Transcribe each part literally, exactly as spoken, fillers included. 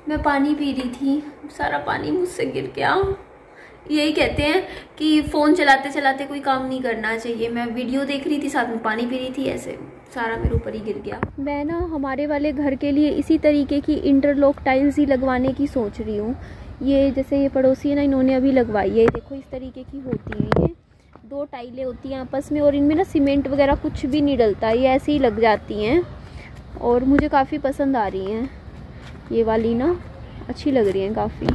मैं पानी पी रही थी, सारा पानी मुझसे गिर गया। यही कहते हैं कि फ़ोन चलाते चलाते कोई काम नहीं करना चाहिए। मैं वीडियो देख रही थी, साथ में पानी पी रही थी, ऐसे सारा मेरे ऊपर ही गिर गया। मैं ना हमारे वाले घर के लिए इसी तरीके की इंटरलॉक टाइल्स ही लगवाने की सोच रही हूँ। ये जैसे ये पड़ोसी है ना, इन्होंने अभी लगवाई है, देखो इस तरीके की होती है। ये दो टाइलें होती हैं आपस में और इनमें ना सीमेंट वगैरह कुछ भी नहीं डलता, ये ऐसे ही लग जाती हैं और मुझे काफ़ी पसंद आ रही हैं। ये वाली ना अच्छी लग रही हैं काफ़ी।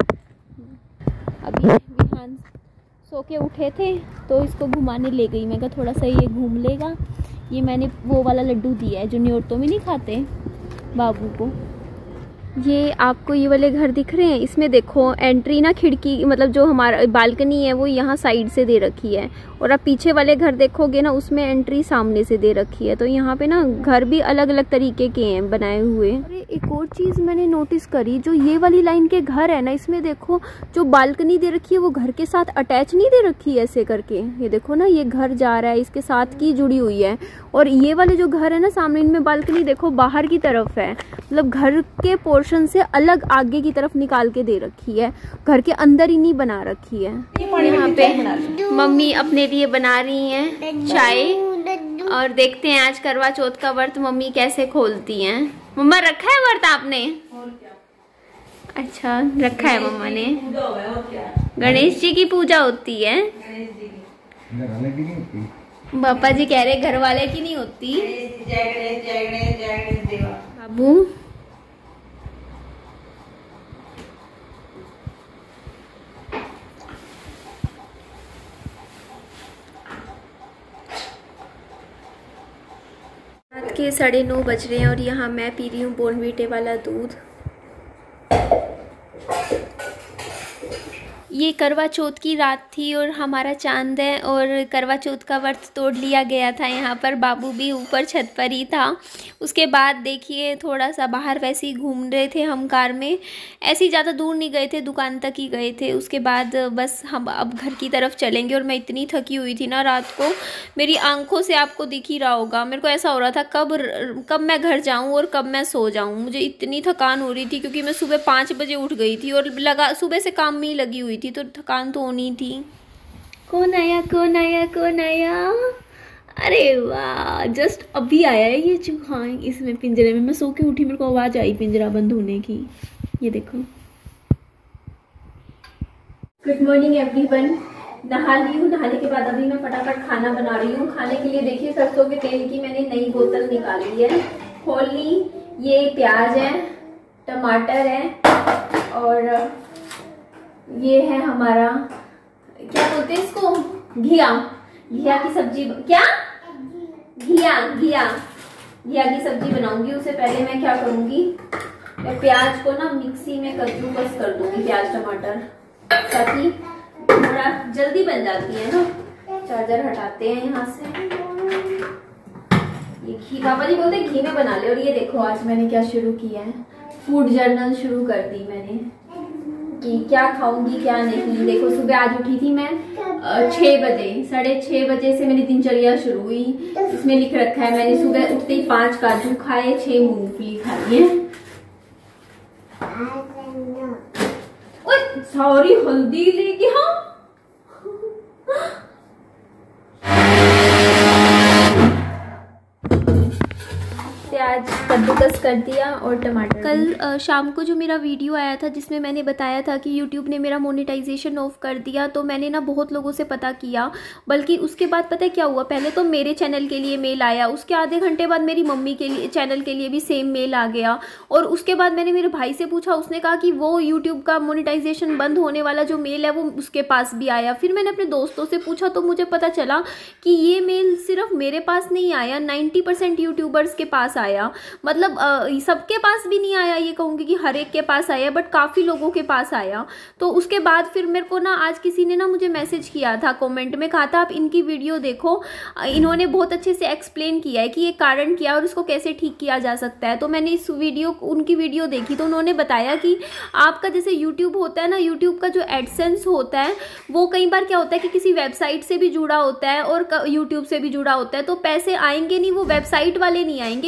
अभी विहान सो के उठे थे तो इसको घुमाने ले गई, मैं कहा थोड़ा सा ये घूम लेगा। ये मैंने वो वाला लड्डू दिया है जो न्योतों में नहीं खाते बाबू को। ये आपको ये वाले घर दिख रहे हैं, इसमें देखो एंट्री ना खिड़की, मतलब जो हमारा बालकनी है वो यहाँ साइड से दे रखी है, और आप पीछे वाले घर देखोगे ना उसमें एंट्री सामने से दे रखी है। तो यहाँ पे ना घर भी अलग अलग तरीके के हैं बनाए हुए। अरे एक और चीज़ मैंने नोटिस करी, जो ये वाली लाइन के घर है ना, इसमें देखो जो बालकनी दे रखी है वो घर के साथ अटैच नहीं दे रखी है ऐसे करके। ये देखो ना, ये घर जा रहा है इसके साथ की जुड़ी हुई है, और ये वाले जो घर है ना सामने, इनमें बालकनी देखो बाहर की तरफ है, मतलब घर के पोर्शन से अलग आगे की तरफ निकाल के दे रखी है, घर के अंदर ही नहीं बना रखी है। यहाँ पे मम्मी अपने लिए बना रही हैं चाय, और देखते हैं आज करवा चौथ का व्रत मम्मी कैसे खोलती हैं। मम्मा रखा है व्रत आपने? अच्छा रखा है मम्मा ने। गणेश जी की पूजा होती है, पापा जी कह रहे घर वाले की नहीं होती। बाबू रात के साढ़े नौ बज रहे हैं और यहाँ मैं पी रही हूँ बोर्नवीटे वाला दूध। ये करवा चौथ की रात थी और हमारा चांद है, और करवा चौथ का व्रत तोड़ लिया गया था। यहाँ पर बाबू भी ऊपर छत पर ही था। उसके बाद देखिए थोड़ा सा बाहर वैसे ही घूम रहे थे हम कार में, ऐसे ही ज़्यादा दूर नहीं गए थे, दुकान तक ही गए थे। उसके बाद बस हम अब घर की तरफ चलेंगे। और मैं इतनी थकी हुई थी ना रात को, मेरी आंखों से आपको दिख ही रहा होगा, मेरे को ऐसा हो रहा था कब कब मैं घर जाऊँ और कब मैं सो जाऊँ। मुझे इतनी थकान हो रही थी क्योंकि मैं सुबह पाँच बजे उठ गई थी और लगा सुबह से काम में ही लगी हुई थी, तो थकान तो होनी थी। कौन आया कौन आया कौन आया? अरे वाह, जस्ट अभी आया है ये चूहा इसमें पिंजरे में। मैं सो के उठी, मेरे को आवाज आई पिंजरा बंद होने की। ये देखो। Good morning everyone. नहा ली हूँ, नहाने के बाद अभी मैं फटाफट खाना बना रही हूँ। खाने के लिए देखिए सरसों के तेल की मैंने नई बोतल निकाली है, खोल ली। ये प्याज है, टमाटर है, और ये है हमारा क्या बोलते हैं इसको, घिया। घिया की सब्जी, क्या घिया घिया घिया की सब्जी बनाऊंगी। उससे पहले मैं क्या करूंगी, मैं प्याज को ना मिक्सी में कद्दूकस कर दूंगी, प्याज टमाटर, ताकि थोड़ा जल्दी बन जाती है ना। चार्जर हटाते हैं यहाँ से। ये घी पापा जी बोलते घी में बना ले। और ये देखो आज मैंने क्या शुरू किया है, फूड जर्नल शुरू कर दी मैंने कि क्या खाऊंगी क्या नहीं। देखो सुबह आज उठी थी मैं छः बजे, साढ़े छः बजे से मेरी दिनचर्या शुरू हुई। इसमें लिख रखा है मैंने सुबह उठते ही पांच काजू खाए, छह मूंगफली खाई है। सॉरी हल्दी लेके, हाँ प्याज कद्दूकस कर दिया और टमाटर। कल आ, शाम को जो मेरा वीडियो आया था जिसमें मैंने बताया था कि यूट्यूब ने मेरा मोनेटाइजेशन ऑफ कर दिया, तो मैंने ना बहुत लोगों से पता किया। बल्कि उसके बाद पता है क्या हुआ, पहले तो मेरे चैनल के लिए मेल आया, उसके आधे घंटे बाद मेरी मम्मी के लिए चैनल के लिए भी सेम मेल आ गया। और उसके बाद मैंने मेरे भाई से पूछा, उसने कहा कि वो यूट्यूब का मोनेटाइजेशन बंद होने वाला जो मेल है वो उसके पास भी आया। फिर मैंने अपने दोस्तों से पूछा तो मुझे पता चला कि ये मेल सिर्फ मेरे पास नहीं आया, नाइन्टी परसेंट यूट्यूबर्स के पास आया। मतलब सबके पास भी नहीं आया, ये कहूँगी कि हर एक के पास आया, बट काफ़ी लोगों के पास आया। तो उसके बाद फिर मेरे को ना आज किसी ने ना मुझे मैसेज किया था, कमेंट में कहा था आप इनकी वीडियो देखो, इन्होंने बहुत अच्छे से एक्सप्लेन किया है कि ये कारण क्या है और इसको कैसे ठीक किया जा सकता है। तो मैंने इस वीडियो उनकी वीडियो देखी तो उन्होंने बताया कि आपका जैसे यूट्यूब होता है ना, यूट्यूब का जो एडसेंस होता है वो कई बार क्या होता है कि किसी वेबसाइट से भी जुड़ा होता है और यूट्यूब से भी जुड़ा होता है, तो पैसे आएंगे नहीं, वो वेबसाइट वाले नहीं आएंगे, यूट्यूब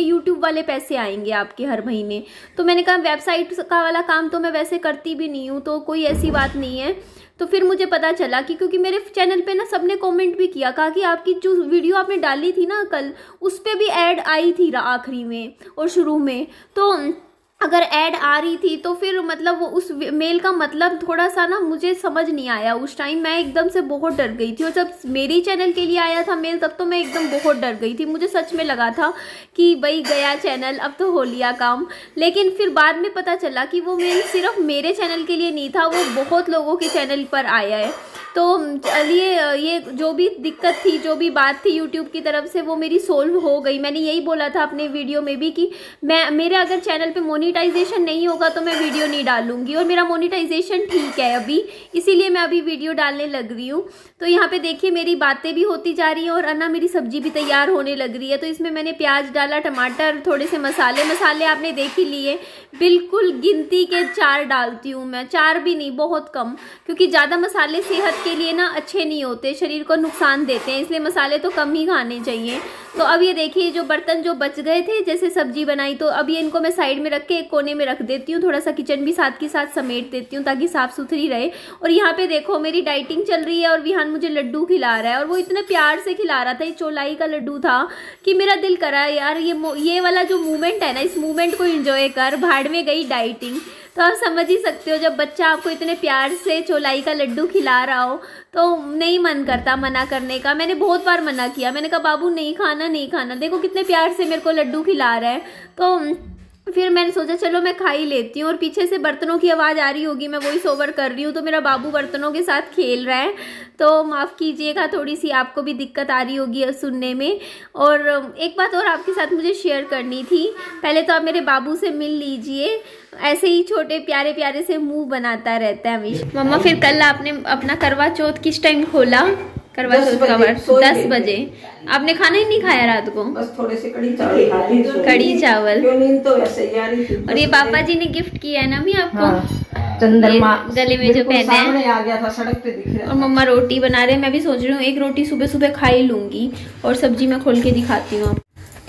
वाले पैसे आएंगे आपके हर महीने। तो मैंने कहा वेबसाइट का वाला काम तो मैं वैसे करती भी नहीं हूँ, तो कोई ऐसी बात नहीं है। तो फिर मुझे पता चला कि क्योंकि मेरे चैनल पे ना सबने कमेंट भी किया, कहा कि आपकी जो वीडियो आपने डाली थी ना कल, उस पर भी ऐड आई थी आखिरी में और शुरू में। तो अगर ऐड आ रही थी तो फिर मतलब वो उस मेल का मतलब थोड़ा सा ना मुझे समझ नहीं आया उस टाइम। मैं एकदम से बहुत डर गई थी, और जब मेरी चैनल के लिए आया था मेल तब तो मैं एकदम बहुत डर गई थी। मुझे सच में लगा था कि भाई गया चैनल, अब तो हो लिया काम। लेकिन फिर बाद में पता चला कि वो मेल सिर्फ मेरे चैनल के लिए नहीं था, वो बहुत लोगों के चैनल पर आया है। तो चलिए, ये जो भी दिक्कत थी, जो भी बात थी यूट्यूब की तरफ से, वो मेरी सोल्व हो गई। मैंने यही बोला था अपने वीडियो में भी कि मैं मेरे अगर चैनल पे मोनेटाइजेशन नहीं होगा तो मैं वीडियो नहीं डालूंगी, और मेरा मोनेटाइजेशन ठीक है अभी, इसीलिए मैं अभी वीडियो डालने लग रही हूँ। तो यहाँ पे देखिए मेरी बातें भी होती जा रही हैं और अन्ना मेरी सब्जी भी तैयार होने लग रही है। तो इसमें मैंने प्याज डाला, टमाटर, थोड़े से मसाले मसाले आपने देख ही लिए। बिल्कुल गिनती के चार डालती हूँ मैं, चार भी नहीं, बहुत कम, क्योंकि ज़्यादा मसाले सेहत के लिए ना अच्छे नहीं होते, शरीर को नुकसान देते हैं, इसलिए मसाले तो कम ही खाने चाहिए। तो अब ये देखिए जो बर्तन जो बच गए थे, जैसे सब्जी बनाई, तो अब ये इनको मैं साइड में रख के एक कोने में रख देती हूँ। थोड़ा सा किचन भी साथ के साथ समेट देती हूँ ताकि साफ़ सुथरी रहे। और यहाँ पे देखो मेरी डाइटिंग चल रही है और विहान मुझे लड्डू खिला रहा है, और वो इतने प्यार से खिला रहा था, ये चौलाई का लड्डू था, कि मेरा दिल करा यार ये ये वाला जो मूवमेंट है ना, इस मूवमेंट को एंजॉय कर, भाड़ में गई डाइटिंग। तो आप समझ ही सकते हो, जब बच्चा आपको इतने प्यार से चौलाई का लड्डू खिला रहा हो तो नहीं मन करता मना करने का। मैंने बहुत बार मना किया, मैंने कहा बाबू नहीं खाना नहीं खाना, देखो कितने प्यार से मेरे को लड्डू खिला रहा है। तो फिर मैंने सोचा चलो मैं खा ही लेती हूँ। और पीछे से बर्तनों की आवाज़ आ रही होगी, मैं वॉइस ओवर कर रही हूँ, तो मेरा बाबू बर्तनों के साथ खेल रहा है, तो माफ़ कीजिएगा, थोड़ी सी आपको भी दिक्कत आ रही होगी सुनने में। और एक बात और आपके साथ मुझे शेयर करनी थी। पहले तो आप मेरे बाबू से मिल लीजिए, ऐसे ही छोटे प्यारे प्यारे से मुंह बनाता रहता है हमेशा। मम्मा फिर कल आपने अपना करवा चौथ किस टाइम खोला? करवा चौथ का वर्ष दस बजे। आपने खाना ही नहीं खाया रात को? बस थोड़े से कड़ी चावल खा ली। कड़ी चावल। नींद तो वैसे ही आ रही थी। और ये पापा जी ने गिफ्ट किया है ना मी आपको? हाँ, चंद्रमा गले में जो पहना है, आ गया था, सड़क पे दिख रहा। और मम्मा रोटी बना रहे हैं, मैं भी सोच रही हूँ एक रोटी सुबह सुबह खा ही लूंगी। और सब्जी मैं खोल के दिखाती हूँ।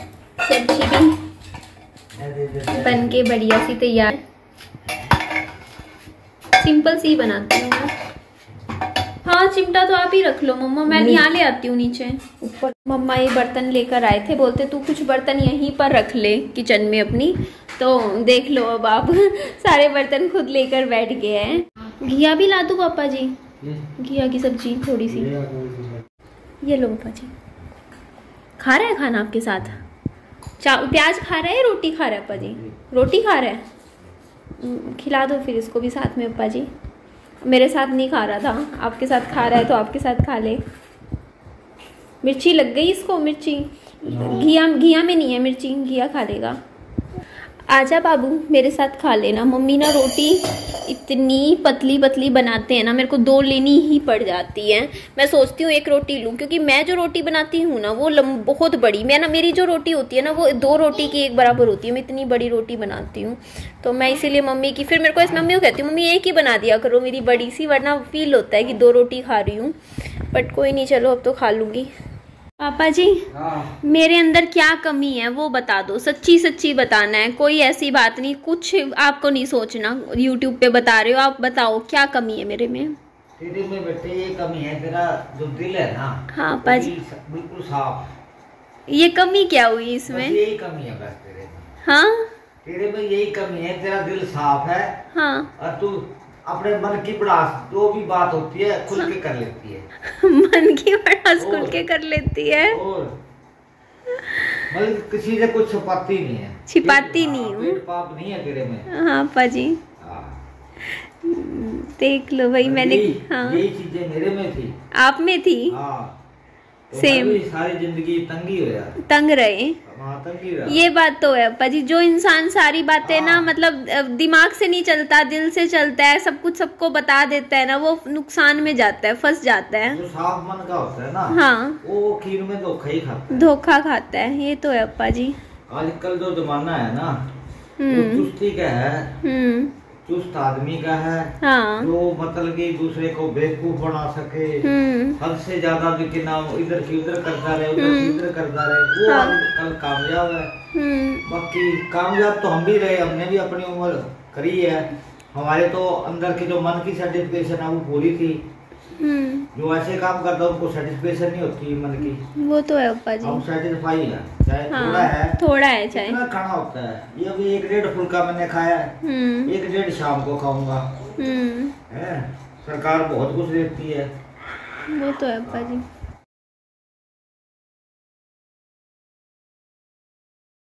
सब्जी भी बन के बढ़िया सी तैयार, सिंपल सी बनाती हूँ मैं। हाँ चिमटा तो आप ही रख लो मम्मा, मैं यहाँ ले आती हूँ नीचे ऊपर। मम्मा ये बर्तन लेकर आए थे, बोलते तू कुछ बर्तन यहीं पर रख ले किचन में अपनी। तो देख लो अब आप सारे बर्तन खुद लेकर बैठ गए हैं। घिया भी ला दूँ पापा जी? घिया की सब्जी थोड़ी सी, ये लो पापा जी। खा रहे हैं खाना आपके साथ? चा प्याज खा रहे हैं, रोटी खा रहे हैं पापा जी? रोटी खा रहे हैं, खिला दो फिर इसको भी साथ में पापा जी। मेरे साथ नहीं खा रहा था, आपके साथ खा रहा है तो आपके साथ खा ले। मिर्ची लग गई इसको, मिर्ची घिया घिया में नहीं है मिर्ची, घिया खा लेगा। आजा बाबू मेरे साथ खा लेना। मम्मी ना रोटी इतनी पतली पतली बनाते हैं ना, मेरे को दो लेनी ही पड़ जाती है। मैं सोचती हूँ एक रोटी लूँ, क्योंकि मैं जो रोटी बनाती हूँ ना वो लम बहुत बड़ी, मैं ना मेरी जो रोटी होती है ना वो दो रोटी की एक बराबर होती है। मैं इतनी बड़ी रोटी बनाती हूँ, तो मैं इसीलिए मम्मी की, फिर मेरे को इस मम्मी को कहती हूँ मम्मी एक ही बना दिया करो मेरी बड़ी सी, वरना फील होता है कि दो रोटी खा रही हूँ। बट कोई नहीं, चलो अब तो खा लूँगी। पापा जी हाँ। मेरे अंदर क्या कमी है वो बता दो, सच्ची सच्ची बताना है, कोई ऐसी बात नहीं, कुछ आपको नहीं सोचना। यूट्यूब पे बता रहे हो आप, बताओ क्या कमी है मेरे में? तेरे में बेटे ये कमी है, तेरा जो दिल है ना, हाँ पापा जी, बिल्कुल साफ। ये कमी क्या हुई इसमें? यही कमी है बस तेरे में। हाँ तेरे में यही कमी है, तेरा दिल साफ है। हाँ। और तू अपने मन की बड़ास जो भी बात होती है खुल के कर लेती है। मन की बड़ास खुल के कर लेती है, और मतलब किसी से कुछ छुपाती नहीं है। छिपाती नहीं हूँ, पाप नहीं है तेरे में। हाँ पापा जी देख लो भाई, मैंने हाँ यही चीजें मेरे में थी, आप में थी। हाँ तो सेम, सारी जिंदगी तंगी हो यार, तंग रहे। ये बात तो है पापा जी, जो इंसान सारी बातें ना मतलब दिमाग से नहीं चलता, दिल से चलता है, सब कुछ सबको बता देता है ना, वो नुकसान में जाता है, फंस जाता है। जो साफ मन का होता है ना, हाँ वो खीर में धोखा ही खाता है, धोखा खाता है। ये तो है पापा जी। आजकल जो जमाना है ना वो चुस्ती का है, चुस्त आदमी का है, हाँ। जो मतलब कि दूसरे को बेवकूफ बना सके, हम्म हद से ज्यादा भी कि ना इधर से उधर करता रहे, उधर से इधर करता रहे, वो हाँ। आज कल कामयाब है। हम्म बाकी कामयाब तो हम भी रहे, हमने भी अपनी उम्र करी है। हमारे तो अंदर की जो मन की सर्टिफिकेशन है वो पूरी थी। हम्म जो ऐसे काम करता है उनको सर्टिफिकेशन नहीं होती मन की। वो तो है पप्पा जी। हम सेटिस्फाई है, चाहे हाँ, थोड़ा है, थोड़ा है चाहे। कितना खाना होता है। ये अभी एक डेढ़ फुल्का मैंने खाया है, हम्म एक डेढ़ शाम को खाऊंगा। हम्म है सरकार बहुत कुछ देती है। वो तो है पप्पा जी।